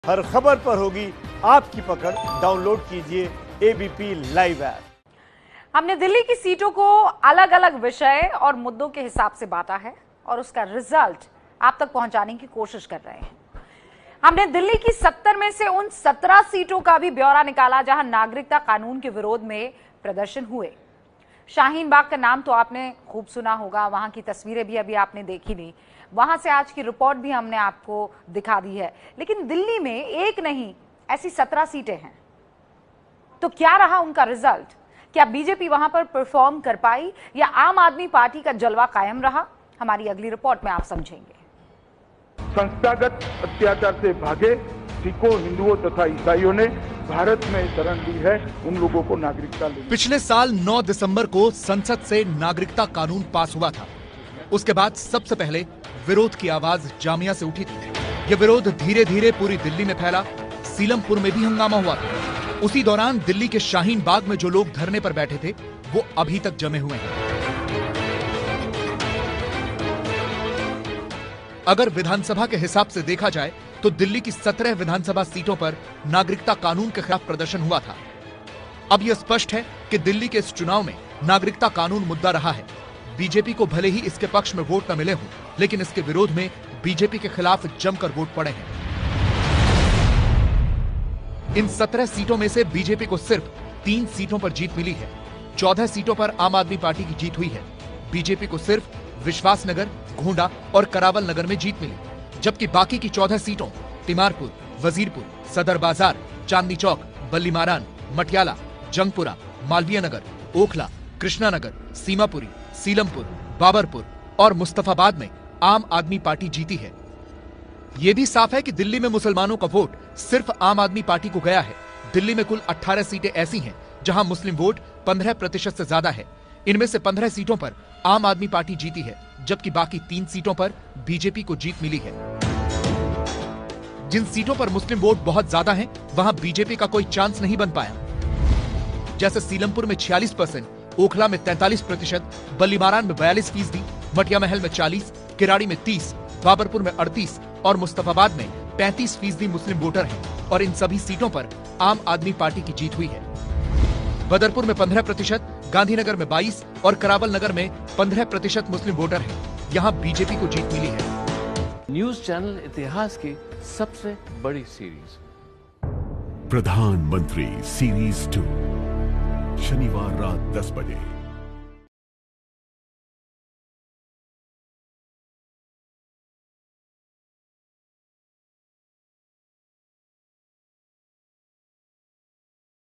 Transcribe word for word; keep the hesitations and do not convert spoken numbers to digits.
हर खबर पर होगी आपकी पकड़। डाउनलोड कीजिए एबीपी लाइव ऐप। हमने दिल्ली की सीटों को अलग अलग विषय और मुद्दों के हिसाब से बांटा है और उसका रिजल्ट आप तक पहुंचाने की कोशिश कर रहे हैं। हमने दिल्ली की सत्तर में से उन सत्रह सीटों का भी ब्यौरा निकाला जहां नागरिकता कानून के विरोध में प्रदर्शन हुए। शाहीन बाग का नाम तो आपने खूब सुना होगा, वहां की तस्वीरें भी अभी आपने देखी नहीं, वहां से आज की रिपोर्ट भी हमने आपको दिखा दी है। लेकिन दिल्ली में एक नहीं ऐसी सत्रह सीटें हैं, तो क्या रहा उनका रिजल्ट? क्या बीजेपी वहां पर परफॉर्म कर पाई या आम आदमी पार्टी का जलवा कायम रहा? हमारी अगली रिपोर्ट में आप समझेंगे। संस्थागत अत्याचार से भागे सिखों, हिंदुओं तथा ईसाइयों ने भारत में शरण ली है, उन लोगों को नागरिकता लेनी। पिछले साल नौ दिसंबर को संसद से नागरिकता कानून पास हुआ था। उसके बाद सबसे पहले विरोध की आवाज जामिया से उठी थी। यह विरोध धीरे धीरे पूरी दिल्ली में फैला। सीलमपुर में भी हंगामा हुआ था। उसी दौरान दिल्ली के शाहीन बाग में जो लोग धरने पर बैठे थे वो अभी तक जमे हुए हैं। अगर विधानसभा के हिसाब से देखा जाए तो दिल्ली की सत्रह विधानसभा सीटों पर नागरिकता कानून के खिलाफ प्रदर्शन हुआ था। अब यह स्पष्ट है कि दिल्ली के इस चुनाव में नागरिकता कानून मुद्दा रहा है। बीजेपी को भले ही इसके पक्ष में वोट न मिले हों, लेकिन इसके विरोध में बीजेपी के खिलाफ जमकर वोट पड़े हैं। इन सत्रह सीटों में से बीजेपी को सिर्फ तीन सीटों पर जीत मिली है। चौदह सीटों पर आम आदमी पार्टी की जीत हुई है। बीजेपी को सिर्फ विश्वासनगर, गोंडा और करावल नगर में जीत मिली, जबकि बाकी की चौदह सीटों तिमारपुर, वजीरपुर, सदर बाजार, चांदनी चौक, बल्ली मारान, मटियाला, जंगपुरा, मालवीय नगर, ओखला, कृष्णानगर, सीमापुरी, सीलमपुर, बाबरपुर और मुस्तफाबाद में आम आदमी पार्टी जीती है। यह भी साफ है कि दिल्ली में मुसलमानों का वोट सिर्फ आम आदमी पार्टी को गया है। दिल्ली में कुल अठारह सीटें ऐसी हैं जहां मुस्लिम वोट पंद्रह प्रतिशत से ज्यादा है। इनमें से पंद्रह सीटों पर आम आदमी पार्टी जीती है, जबकि बाकी तीन सीटों पर बीजेपी को जीत मिली है। जिन सीटों पर मुस्लिम वोट बहुत ज्यादा हैं, वहां बीजेपी का कोई चांस नहीं बन पाया। जैसे सीलमपुर में छियालीस परसेंट, ओखला में तैंतालीस प्रतिशत, बल्लीमारान में बयालीस फीसदी, मटिया महल में चालीस, किराड़ी में तीस, बाबरपुर में अड़तीस और मुस्तफाबाद में पैंतीस फीसदी मुस्लिम वोटर हैं और इन सभी सीटों पर आम आदमी पार्टी की जीत हुई है। बदरपुर में पंद्रह प्रतिशत, गांधीनगर में बाईस और करावल नगर में पंद्रह प्रतिशत मुस्लिम वोटर हैं। यहाँ बीजेपी को जीत मिली है। न्यूज चैनल इतिहास की सबसे बड़ी सीरीज प्रधानमंत्री सीरीज टू, शनिवार रात दस बजे।